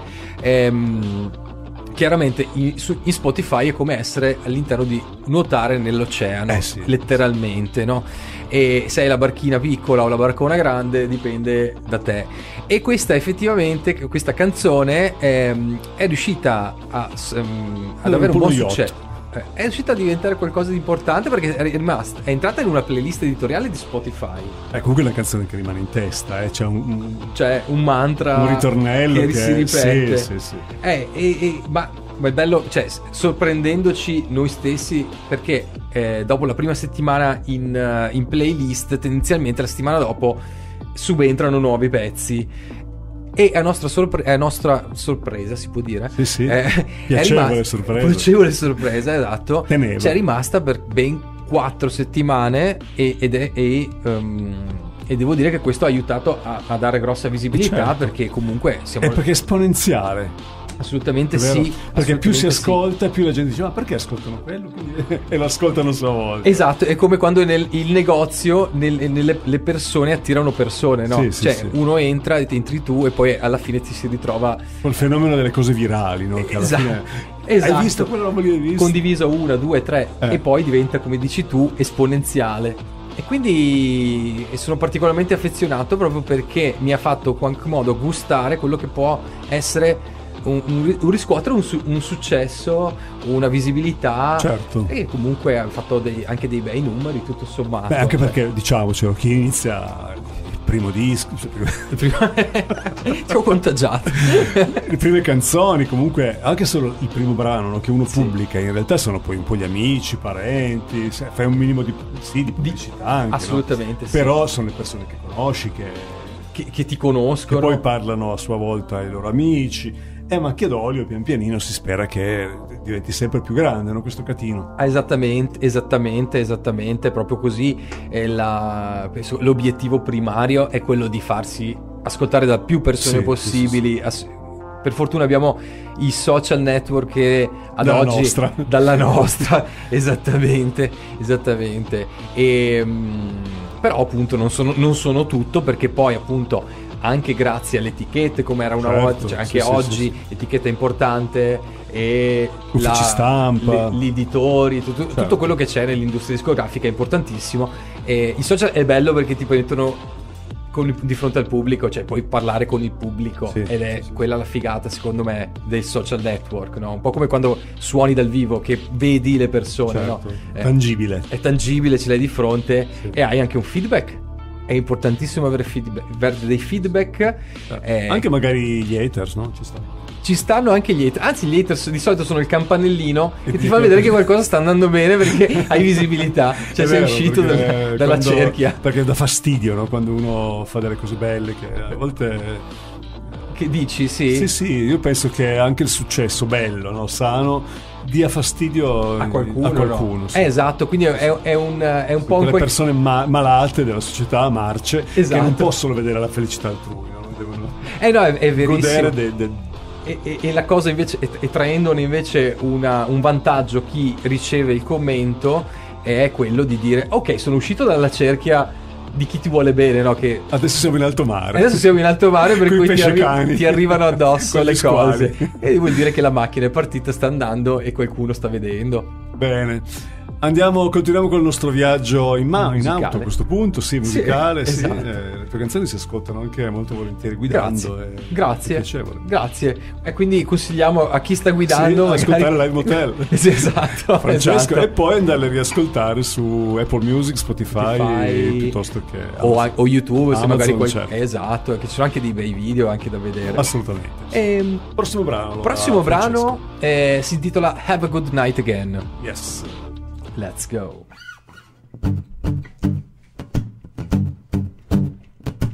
Ehm, chiaramente in, su, in Spotify è come essere all'interno di nuotare nell'oceano, eh sì, letteralmente, no? E se hai la barchina piccola o la barcona grande dipende da te. E questa effettivamente, questa canzone ehm, è riuscita a, um, ad un avere un buon yacht. successo. È riuscita a diventare qualcosa di importante perché è rimasta, è entrata in una playlist editoriale di Spotify. È comunque una canzone che rimane in testa, eh? C'è un, un, cioè un mantra, un ritornello che, che si ripete. Sì, sì, sì. Eh, e, e, ma, ma è bello, cioè sorprendendoci noi stessi, perché eh, dopo la prima settimana in, uh, in playlist, tendenzialmente la settimana dopo subentrano nuovi pezzi. E a nostra, sorpre- a nostra sorpresa, si può dire, sì, sì. Eh, piacevole rimasta, sorpresa, piacevole sorpresa, esatto. Tenevo. C'è rimasta per ben quattro settimane e, ed è, e, um, e devo dire che questo ha aiutato a, a dare grossa visibilità, certo. Perché comunque siamo è perché è esponenziale. Assolutamente Vero? sì. Perché più si assolutamente ascolta, sì. più la gente dice: ma perché ascoltano quello? Quindi, e lo ascoltano a sua volta. Esatto, è come quando nel il negozio nel, nelle, le persone attirano persone, no? Sì, sì, cioè sì. uno entra e ti entri tu e poi alla fine ti si ritrova Col fenomeno delle cose virali, no? Che alla esatto, fine, esatto. hai visto quella roba lì? Hai visto? Condiviso una, due, tre Eh. e poi diventa, come dici tu, esponenziale. E quindi sono particolarmente affezionato proprio perché mi ha fatto in qualche modo gustare quello che può essere un, un, un riscuotere un, su, un successo, una visibilità. Certo. E comunque ha fatto dei, anche dei bei numeri, tutto sommato. Beh, anche Cioè, perché, diciamocelo, chi inizia il primo disco, cioè, prima... ti ho contagiato. le prime canzoni, comunque anche solo il primo brano, no, che uno Sì. pubblica, in realtà sono poi un po' gli amici, parenti, se- fai un minimo di, sì, di pubblicità anche, no? Assolutamente sì. Però sono le persone che conosci, che, Che, che ti che conoscono. poi parlano a sua volta ai loro amici. E Macchia d'Olio pian pianino si spera che diventi sempre più grande, no, questo catino. Ah, esattamente, esattamente, esattamente, proprio così. È la, penso, l'obiettivo primario è quello di farsi ascoltare da più persone Sì, possibili. sì, sì. Ass- per fortuna abbiamo i social network che ad Dalla oggi nostra. dalla nostra esattamente, esattamente. E, mm, però appunto non sono, non sono tutto, perché poi appunto anche grazie alle etichette, come era una Certo, volta, cioè anche sì, sì, oggi sì, sì. etichetta importante e Uffici stampa. le- gli editori, tutto, Certo. tutto quello che c'è nell'industria discografica è importantissimo. E i social è bello perché ti mettono con il- di fronte al pubblico, cioè puoi parlare con il pubblico, Sì, ed è sì, sì. quella la figata secondo me del social network, no? Un po' come quando suoni dal vivo, che vedi le persone, Certo. no? Eh, Tangibile. è tangibile, ce l'hai di fronte, Sì. e hai anche un feedback. È importantissimo avere, feedback, avere dei feedback. eh, Anche magari gli haters, no? Ci sta. ci stanno anche gli haters, anzi gli haters di solito sono il campanellino E che ti dico- fa vedere che qualcosa sta andando bene perché hai visibilità, cioè È sei vero, uscito perché dal- dalla quando- cerchia. Perché dà fastidio, no? Quando uno fa delle cose belle, che a volte... Che dici, sì? Sì, sì, io penso che anche il successo bello, no? Sano, dia fastidio A qualcuno, a qualcuno, no? sì. Eh, esatto, quindi è, è un, è un po' un Quelle quel- persone ma- malate della società, marce, Esatto. che non possono vedere la felicità altrui, no? Devono Eh no, è, è verissimo. godere de- de- E, e- e la cosa invece, e, e traendone invece una- un vantaggio chi riceve il commento, è quello di dire: ok, sono uscito dalla cerchia di chi ti vuole bene, no? Che Adesso siamo in alto mare. adesso siamo in alto mare, per Coi cui ti, arri- pescecani. ti arrivano addosso Con le gli squali. cose. E vuol dire che la macchina è partita, sta andando e qualcuno sta vedendo. Bene. Andiamo, continuiamo con il nostro viaggio in, ma- in Musicale. auto a questo punto, sì, musicale, sì. esatto. Eh, le tue canzoni si ascoltano anche molto volentieri guidando. Grazie, e- grazie, è piacevole. grazie. E quindi consigliamo a chi sta guidando Sì, magari- ascoltare Live Motel. Sì, esatto, Francesco, esatto. e poi andarle a riascoltare su Apple Music, Spotify, Spotify, piuttosto che o, a- o YouTube, se Amazon, magari qual- certo. esatto, che ci sono anche dei bei video anche da vedere. Assolutamente. Ehm, Prossimo brano. allora, prossimo Francesco. brano eh, si intitola Have a Good Night Again. Yes. Let's go.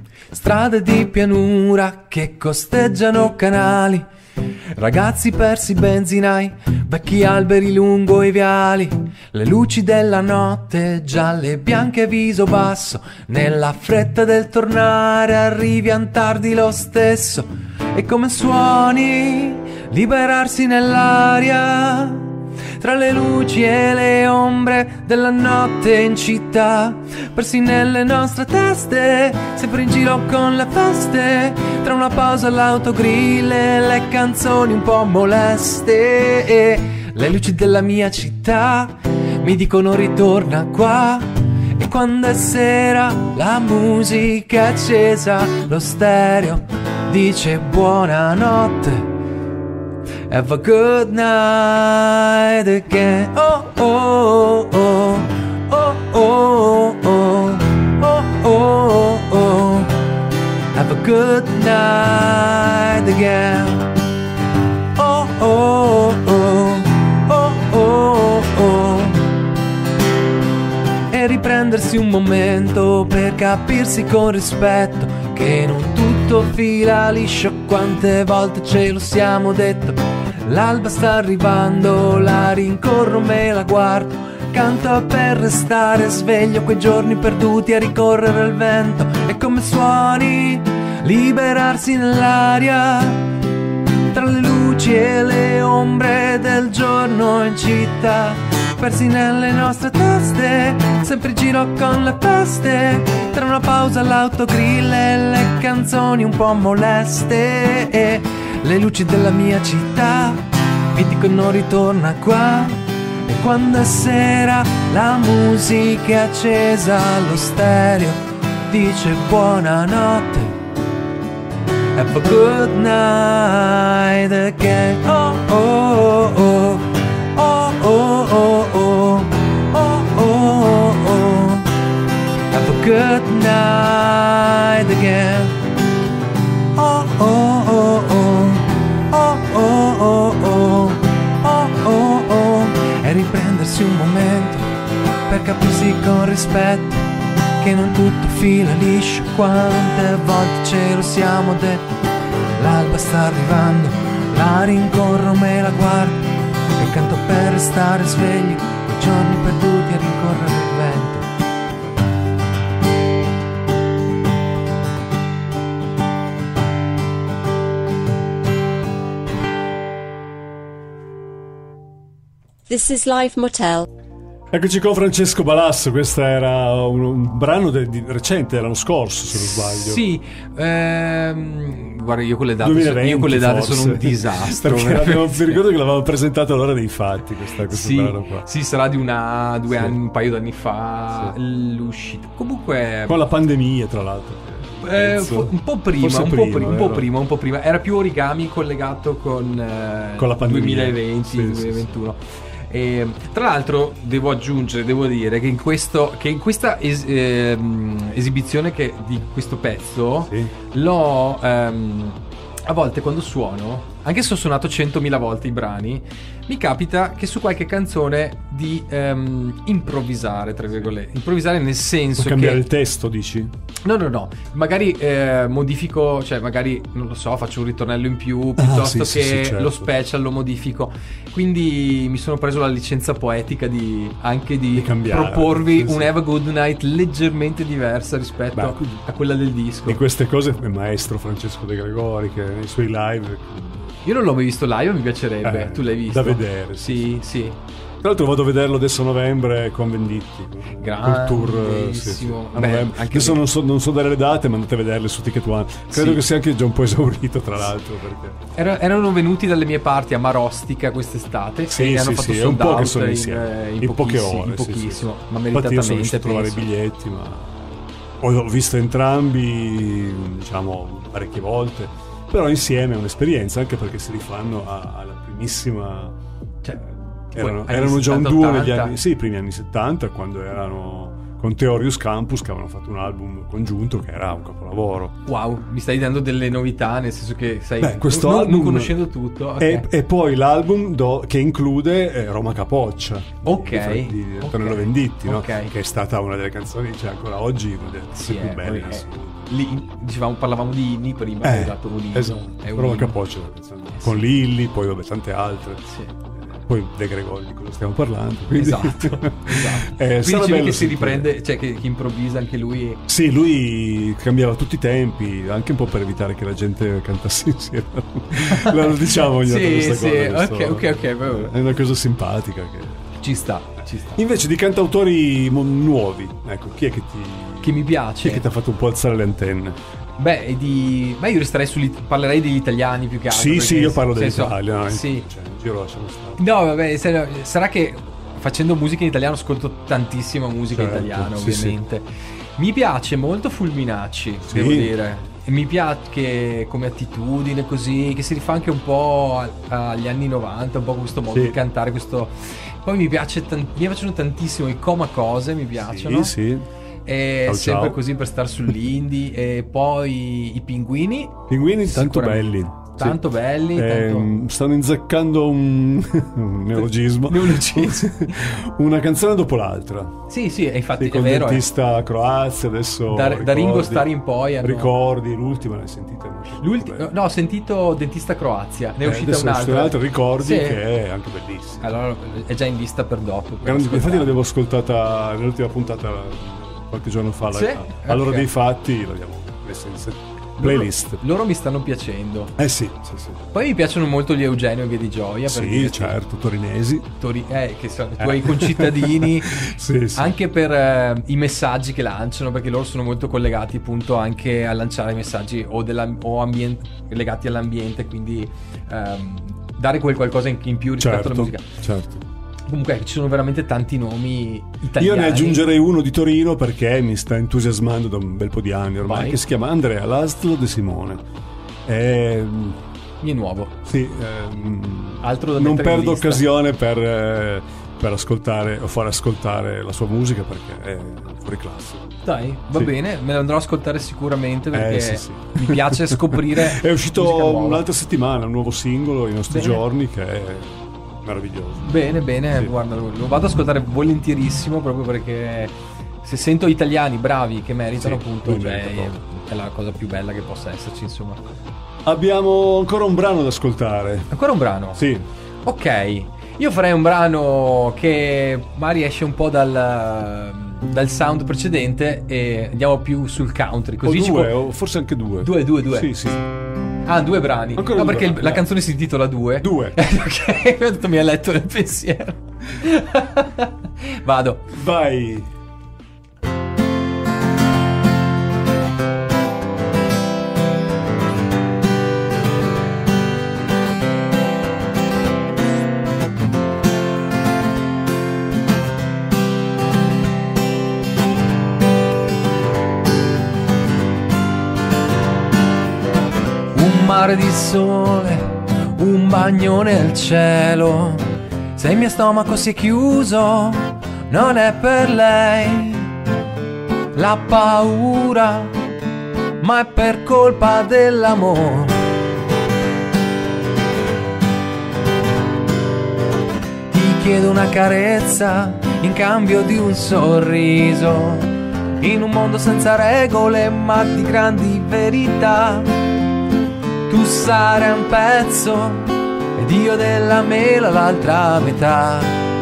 strade di pianura che costeggiano canali, ragazzi persi benzinai, vecchi alberi lungo i viali, le luci della notte, gialle e bianche viso basso, nella fretta del tornare arrivian tardi lo stesso, e come suoni liberarsi nell'aria, tra le luci e le ombre della notte in città, persi nelle nostre teste, sempre in giro con le feste, tra una pausa all'autogrill e le canzoni un po' moleste, e le luci della mia città mi dicono ritorna qua, e quando è sera la musica è accesa, lo stereo dice buonanotte, have a good night again. Oh oh oh oh oh oh oh oh oh. Have a good night again. Oh oh oh oh oh oh. E riprendersi un momento per capirsi con rispetto, che non tutto fila liscio, quante volte ce lo siamo detto. L'alba sta arrivando, la rincorro, me la guardo, canto per restare sveglio, quei giorni perduti a ricorrere il vento, e come suoni liberarsi nell'aria, tra le luci e le ombre del giorno in città, persi nelle nostre teste, sempre in giro con le peste, tra una pausa all'autogrill e le canzoni un po' moleste, e le luci della mia città mi dicono ritorna qua, e quando è sera la musica è accesa, lo stereo dice buonanotte, have a good night again. Oh oh oh oh oh oh oh oh oh oh. Have a good night again. Oh oh oh oh oh oh oh oh oh oh oh. E riprendersi un momento per capirsi con rispetto, che non tutto fila liscio, quante volte ce lo siamo detto. L'alba sta arrivando, la rincorro, me la guardo e canto per restare svegli, quei giorni perduti a rincorrere il vento. This is Live Motel. Eccoci con Francesco Balasso, questo era un, un brano de, di, recente, l'anno scorso se non sbaglio. Sì, ehm, guarda, io con le date, duemilaventi, io con le date forse. sono un disastro. Perché abbiamo, mi ricordo che l'avevamo presentato all'ora dei fatti questa, questo Sì, brano qua. sì, sarà di una, due Sì. anni, un paio d'anni fa, Sì. l'uscita. Comunque... Con la pandemia, tra l'altro. Eh, Penso. un po' prima, Forse un, prima, po prima un po' vero? prima, un po' prima. Era più Origami collegato con, eh, Con la pandemia. duemilaventi, Sì, sì, duemilaventuno. E, tra l'altro devo aggiungere, devo dire che in, questo, che in questa es, ehm, esibizione che, di questo pezzo Sì. l'ho ehm, a volte quando suono, anche se ho suonato centomila volte i brani, mi capita che su qualche canzone di ehm, improvvisare, tra virgolette, improvvisare nel senso Puoi cambiare che il testo, dici? no no no magari eh, modifico, cioè magari non lo so, faccio un ritornello in più piuttosto Ah, sì, che sì, sì, certo. lo special lo modifico, quindi mi sono preso la licenza poetica di anche di, Di cambiare, proporvi sì, sì. un Have a Good Night leggermente diversa rispetto Beh, a quella del disco. Di queste cose è maestro Francesco De Gregori, che nei suoi live... Io non l'ho mai visto live, mi piacerebbe. Eh, Tu l'hai visto? da vedere, Sì, sì. Tra l'altro vado a vederlo adesso a novembre con Venditti. Col tour, eh, sì, sì. Grandissimo. A Beh, novembre. anche Adesso lì. non so, non so dare le date, ma andate a vederle su Ticket One. Credo Sì. che sia anche già un po' esaurito, tra l'altro. Perché... Era- erano venuti dalle mie parti a Marostica quest'estate Sì, e hanno sì, fatto sì, è sold un po' che out sono in, insieme. eh, in, In poche pochissimo- ore, in sì, sì, pochissimo, sì. ma Infatti io sono meritatamente riuscito a trovare i penso. biglietti, ma ho ho visto entrambi, diciamo, parecchie volte. Però insieme è un'esperienza, anche perché si rifanno a- alla primissima... Cioè, Erano, poi, erano anni già un settanta, duo negli ottanta. anni, sì, i primi anni settanta, quando erano con Theorius Campus, che avevano fatto un album congiunto che era un capolavoro. Wow, mi stai dando delle novità, nel senso che sai, Beh, questo non, album- non conoscendo tutto. ok. E, e poi l'album do- che include eh, Roma Capoccia Ok, di, Fra- di ok, Antonello Venditti, no? ok. Che è stata una delle canzoni, cioè ancora oggi una delle Sì, più eh, belle in poi è- assoluto. lì, dicevamo, parlavamo di inni prima, Eh, hai dato un inno, esatto, è un Prova inno. Capoccia, con Lilli, poi vabbè tante altre. Sì. Poi De Gregori di cosa stiamo parlando. Quindi... Esatto, esatto. eh, Quindi sarà dicevi bello che si sentire. riprende, cioè che, che improvvisa anche lui. Sì, lui cambiava tutti i tempi, anche un po' per evitare che la gente cantasse insieme. Lo diciamo ogni volta Sì, questa sì, cosa. ok, questo- ok, ok, vabbè. È una cosa simpatica. Che... Ci sta, ci sta. Invece di cantautori mo- nuovi, ecco, chi è che ti... Che mi Chi piace. è che ti ha fatto un po' alzare le antenne? Beh, e di... Beh, io resterei sugli... parlerei degli italiani più che altro. Sì, perché, sì, io parlo nel senso- dell'Italia. No, Sì. Cioè, in giro lasciamo stare. No, vabbè, se- sarà che facendo musica in italiano ascolto tantissima musica Certo, italiana, sì, sì. ovviamente. Mi piace molto Fulminacci, Sì. devo dire. E mi piace che come attitudine così, che si rifà anche un po' a- agli anni novanta, un po' questo modo Sì. di cantare, questo... Poi mi piace tan- mi piacciono tantissimo i Coma Cose, mi piacciono. Sì, sì. E Ciao, sempre ciao. così per star sull'indie. E poi i Pinguini. Pinguini tanto Sicuramente. belli. Tanto Sì. belli, Ehm, tanto... Stanno inzeccando un, un neologismo. Neologismo. Una canzone dopo l'altra. Sì, sì, e infatti Sì, è con vero. eh. dentista Croazia adesso. Da, da ricordi, Ringo Starr in poi hanno... Ricordi, l'ultima l'hai sentita? molto L'ultimo, bella. no, ho sentito Dentista Croazia, ne è Eh, uscita adesso è uscita un'altra. un'altra, ricordi, Sì. che è anche bellissima. Allora è già in lista per dopo. per Grande- infatti ascoltare. l'abbiamo ascoltata nell'ultima puntata qualche giorno fa. la- Sì? All'ora Ok. dei fatti l'abbiamo messa in se- playlist. Loro mi stanno piacendo. Eh sì, sì, sì. Poi mi piacciono molto gli Eugenio e Via di Gioia. per Sì, dirti. certo, torinesi. Tori- eh, che sono i tuoi concittadini. Sì, sì. Anche per eh, i messaggi che lanciano, perché loro sono molto collegati appunto anche a lanciare messaggi o, della, o ambien- legati all'ambiente, quindi ehm, dare quel qualcosa in, in più rispetto alla Certo, musica. certo. Comunque ci sono veramente tanti nomi italiani. Io ne aggiungerei uno di Torino perché mi sta entusiasmando da un bel po' di anni ormai, Vai. che si chiama Andrea Laszlo De Simone. È, Mi è nuovo. sì, ehm, Altro da non mettere in perdo lista. occasione per, eh, per ascoltare o fare ascoltare la sua musica perché è fuori classe. Dai, va Sì. bene, me lo andrò a ascoltare sicuramente perché Eh, sì, sì. mi piace scoprire. È musica uscito nuova. l'altra settimana un nuovo singolo, I nostri Bene. giorni, che è meraviglioso. Bene, bene, Sì. guarda, lo lo vado ad ascoltare volentierissimo proprio perché se sento italiani bravi che meritano, Sì, appunto, lui cioè, merita è, proprio. è la cosa più bella che possa esserci, insomma. Abbiamo ancora un brano da ascoltare. Ancora un brano? Sì, Ok, io farei un brano che magari esce un po' dal, dal sound precedente e andiamo più sul country. o Così ci due, può- o forse anche due. Due, due, due. Sì, sì. Ah, due brani. Ancora no, due perché il- brani, la dai. canzone si intitola Due. Due. Ok, mi ha detto mi ha letto nel pensiero. Vado. Vai. Un mare di sole, un bagno nel cielo. Se il mio stomaco si è chiuso, non è per lei la paura, ma è per colpa dell'amore. Ti chiedo una carezza in cambio di un sorriso, in un mondo senza regole ma di grandi verità. Tu sarai un pezzo ed io della mela l'altra metà.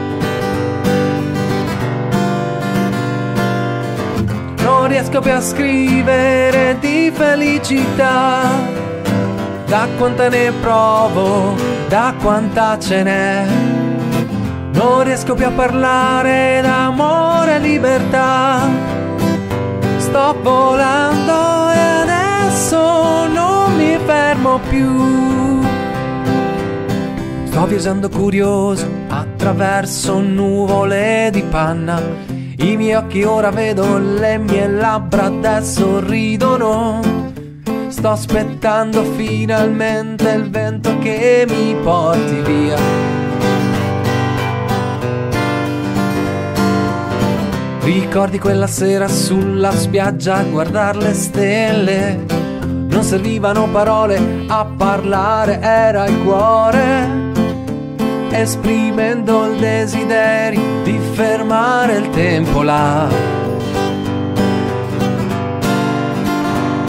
Non riesco più a scrivere di felicità, da quanta ne provo, da quanta ce n'è. Non riesco più a parlare d'amore e libertà. Sto volando e adesso non mi fermo più. Sto viaggiando curioso attraverso nuvole di panna. I miei occhi ora vedo le mie labbra adesso ridono. Sto aspettando finalmente il vento che mi porti via. Ricordi quella sera sulla spiaggia a guardare le stelle? Non servivano parole a parlare, era il cuore esprimendo il desiderio di fermare il tempo là.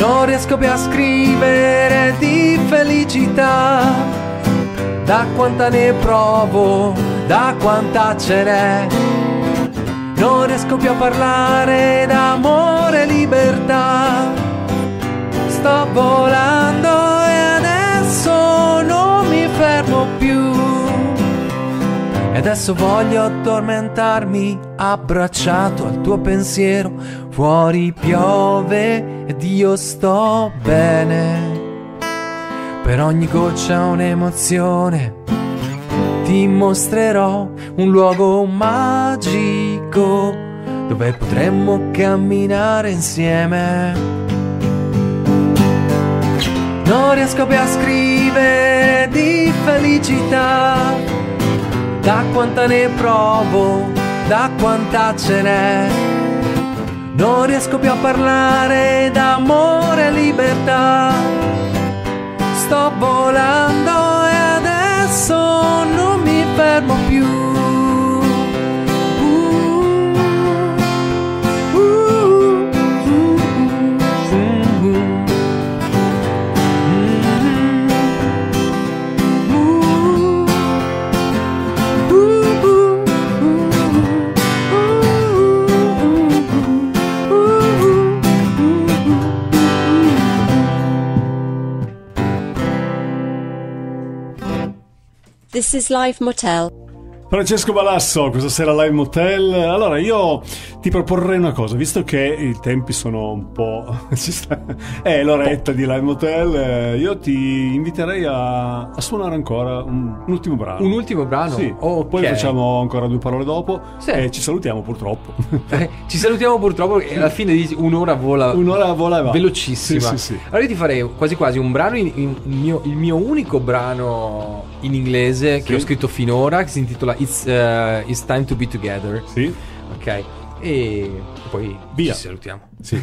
Non riesco più a scrivere di felicità, da quanta ne provo, da quanta ce n'è. Non riesco più a parlare d'amore e libertà. Sto volando e adesso non mi fermo più. E adesso voglio addormentarmi abbracciato al tuo pensiero. Fuori piove ed io sto bene. Per ogni goccia un'emozione. Ti mostrerò un luogo magico dove potremmo camminare insieme. Non riesco più a scrivere di felicità, da quanta ne provo, da quanta ce n'è. Non riesco più a parlare d'amore e libertà. Sto volando e adesso non mi fermo più. Uh, uh, uh, uh, uh. This is Live Motel. Francesco Balasso, questa sera Live Motel. Allora io ti proporrei una cosa, visto che i tempi sono un po'... ci sta... è l'oretta di Live Motel, eh, io ti inviterei a, a suonare ancora un, un ultimo brano. Un ultimo brano? Sì, okay. Poi facciamo ancora due parole dopo, sì. E ci salutiamo purtroppo. Eh, ci salutiamo purtroppo e alla fine di un'ora vola, un'ora vola e va. Velocissima. Sì, sì, sì. Allora io ti farei quasi quasi un brano, in, in, il, mio, il mio unico brano in inglese che sì. ho scritto finora, che si intitola It's, uh, It's Time to Be Together. Sì. Ok. E poi via. Ci salutiamo. Sì.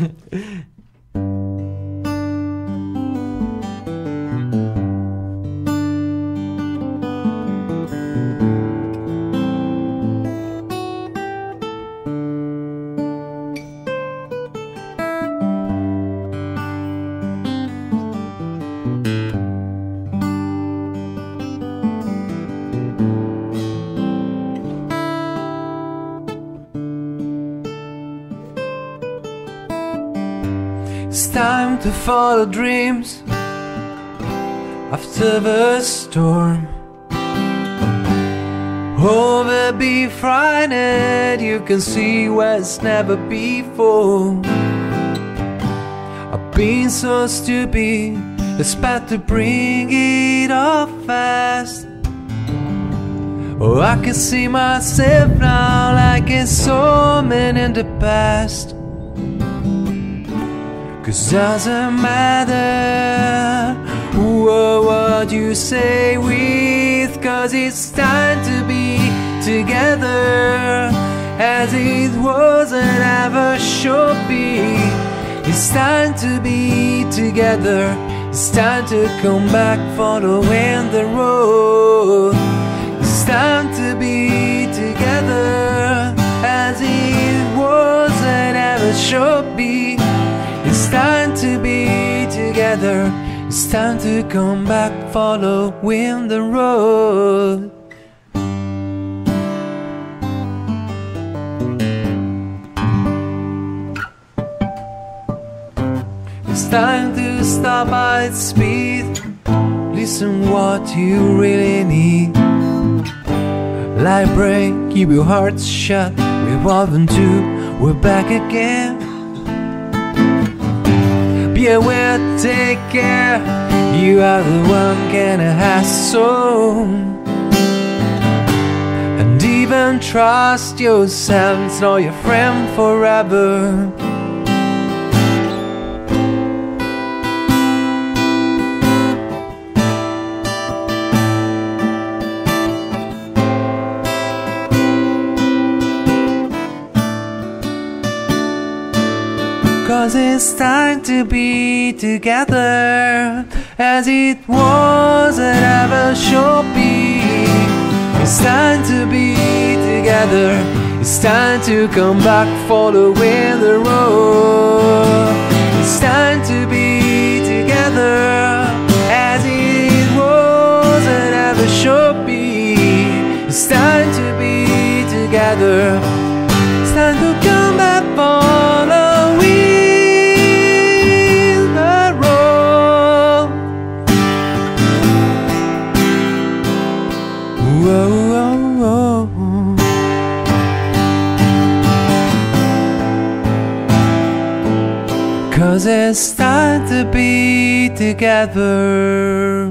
It's time to follow dreams after the storm. Over be frightened, you can see where it's never before. I've been so stupid, expect to bring it off fast. Oh, I can see myself now like a soulman in the past. Cause doesn't matter who or what you say with, cause it's time to be together as it was and ever should be. It's time to be together, it's time to come back following the road. It's time to be together as it was and ever should be. It's time to be together. It's time to come back following the road. It's time to stop at speed. Listen what you really need. Light break, keep your heart shut. Revolving two, we're back again. Be aware, take care. You are the one gonna hassle. And even trust yourself, it's not your friend forever. Cause it's time to be together as it was and ever should be. It's time to be together. It's time to come back following the road. It's time to be it's time to be together.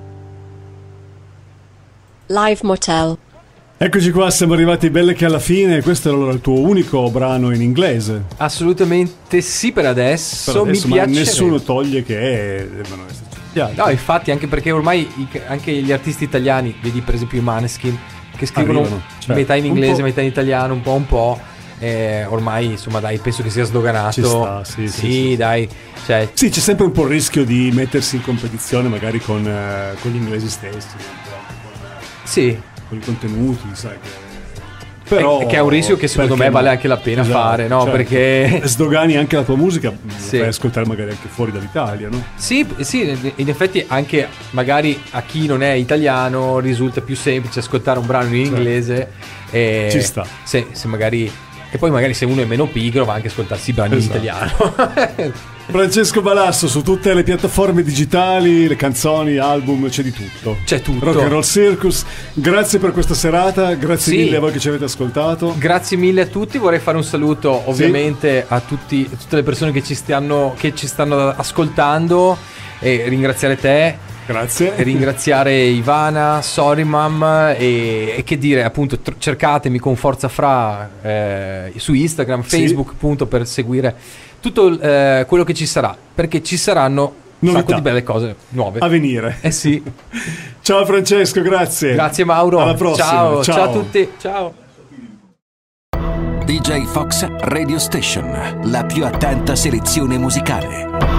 Live Motel. Eccoci qua, siamo arrivati belle che alla fine. Questo era allora il tuo unico brano in inglese. Assolutamente sì, per adesso, Per adesso, mi ma piace. nessuno toglie che devono esserci gli altri. No, infatti, anche perché ormai i- anche gli artisti italiani, vedi per esempio i Maneskin, che scrivono Arrivano, certo. metà in Un inglese, po'. metà in italiano, un po' un po'. Eh, ormai, insomma, dai, penso che sia sdoganato. Ci sta, sì, sì, sì. dai. Cioè, Sì, c'è sempre un po' il rischio di mettersi in competizione magari con, eh, con gli inglesi stessi, un po' anche con, eh, sì. con i contenuti, sai che... Però, Eh, che è un rischio che secondo perché me vale no? anche la pena Esatto, fare, no? certo. Perché sdogani anche la tua musica, Sì. la fai ascoltare magari anche fuori dall'Italia, no? Sì, sì, in effetti anche magari a chi non è italiano risulta più semplice ascoltare un brano in inglese. E Ci sta. Se, se magari, e poi magari se uno è meno pigro va anche a ascoltarsi i brani Esatto. in italiano. Francesco Balasso su tutte le piattaforme digitali, le canzoni, album, c'è di tutto. C'è tutto. Rock and Roll Circus, grazie per questa serata, grazie Sì. mille a voi che ci avete ascoltato. Grazie mille a tutti, vorrei fare un saluto ovviamente a, tutti, a tutte le persone che ci, stiano, che ci stanno ascoltando e ringraziare te. Grazie. E ringraziare Ivana, Sorimam e, e che dire, appunto, tr- cercatemi con Forza Fra eh, su Instagram, Sì. Facebook, appunto, per seguire tutto eh, quello che ci sarà, perché ci saranno un Novità. sacco di belle cose nuove. A venire. Eh sì. Ciao Francesco, grazie. Grazie Mauro. Alla prossima. Ciao, ciao, Ciao. a tutti. Ciao. D J Fox Radio Station, la più attenta selezione musicale.